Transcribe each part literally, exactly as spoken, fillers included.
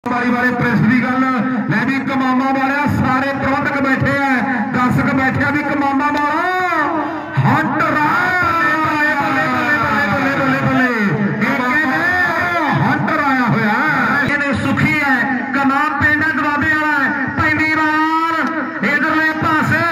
वाली वाले प्रेस की गल मैं भी कमामा वाले सारे प्रबंधक बैठे हैं, दर्शक बैठे भी कमामा वाला हट आया हुआ सुखी है कमाम पिंड दबाबे वाला पहली बार इधरले पासे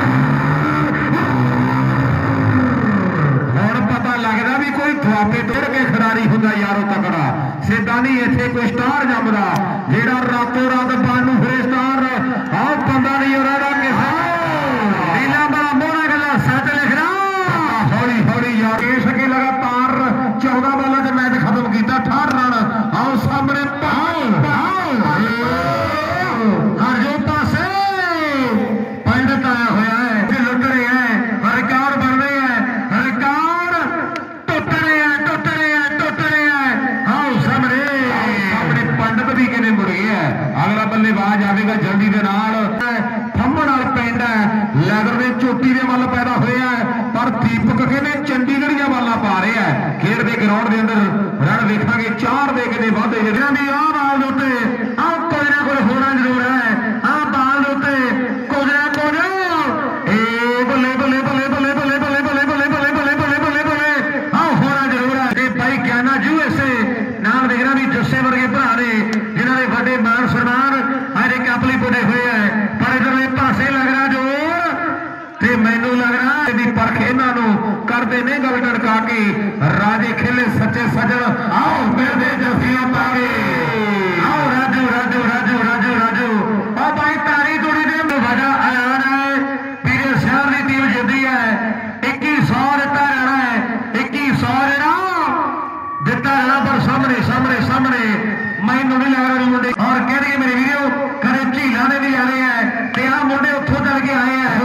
और पता लगता भी कोई दुआबे तोड़ के खिडारी होंगे यारो तगड़ा सीधा नहीं इतने कोई स्टार जमदा जेड़ा रातों रात बानू फिर स्टार आओ बंदा नहीं हो रहा नीला बड़ा मोड़ा गला सच लिखना हौली हौली यार इस के लगातार चौदह बालों से मैच खत्म किया अठारह रन आओ सामने हर जो पासे पंडित आया हुआ है लुट रहे हैं रिकॉर्ड बन रहे हैं रिकॉर्ड टुट रहे हैं टुट रहे हैं टुट रहे हैं आओ सामने सामने पंडित भी कहने मुड़ गया अगला बल्लेबाज आएगा जल्दी के नाल फंबण वाल पिंड है लैदर ने चोटी के वल पैदा होया पर दीपक कहने चंडीगढ़ वाला पा रहे हैं खेड के ग्राउंड के अंदर रन देखा चार दे के वाधे भी आ बाल उत्ते आ कुछ ना कुछ होना जरूर है आ बाल उत्ते कुछ ना कुछ बल्ले बल्ले बल्ले बल्ले बल्ले बल्ले बल्ले बल्ले बल्ले बल्ले बल्ले बल्ले बल्ले आ होना जरूर है भाई ज्ञाना जू ऐसे नाम देखना भी जस्से वर्गे भरा ने जिन्होंने बड़े मान सम्मान अरे कपली बुने हुए हैं पर इधर पासे लग रहा जोर ते मैनू लग रहा भी परख इन्हों करते ने गल टड़का के राजे खेले सच्चे सजन आओ मेरे जफियां पावे आओ राजू राजू राजू राजू राजू और भाई तारी तोड़ी दे वजह आयान है पीरे शहर की टीम जितती है इक्कीस सौ दिता रहना है इक्कीस सौ दिता रहना पर सामने सामने सामने मैनू नहीं लग रहा मुंडे और कह रही है मेरे वीडियो खड़े झीलों ने भी आने हैं ते आ मुंडे उत्थों चल के आए हैं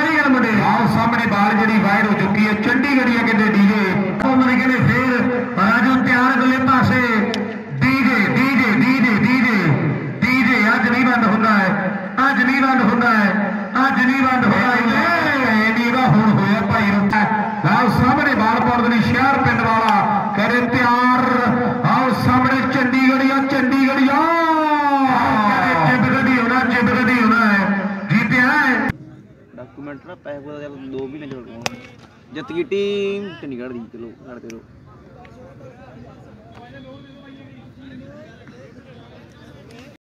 चंडीगढ़ कहते डीजे फिर ਨਹੀਂ ਬੰਦ ਹੋਇਆ ਇਹ ਨਹੀਂ ਗਾ ਹੁਣ ਹੋਇਆ ਭਾਈ ਰੁੱਤਾ ਆਓ ਸਾਹਮਣੇ ਬਾਲ ਪਾਉਣ ਦੇ ਲਈ ਸ਼ਹਿਰ ਪਿੰਡ ਵਾਲਾ ਕਰੇ ਤਿਆਰ ਆਓ ਸਾਹਮਣੇ ਚੰਡੀਗੜ੍ਹੀਆ ਚੰਡੀਗੜ੍ਹੀਆ ਜਿੱਦ ਗੱਡੀ ਹੋਣਾ ਜਿੱਦ ਗੱਡੀ ਹੋਣਾ ਹੈ ਜੀਤਿਆ ਹੈ ਡਾਕੂਮੈਂਟ ਨਾ ਪੈਸੇ ਪੂਰਾ ਦੋ ਮਹੀਨੇ ਚ ਜਿੱਤ ਗਈ ਟੀਮ ਚੰਡੀਗੜ੍ਹ ਦੀ। ਚਲੋ ਲੜਦੇ ਰਹੋ।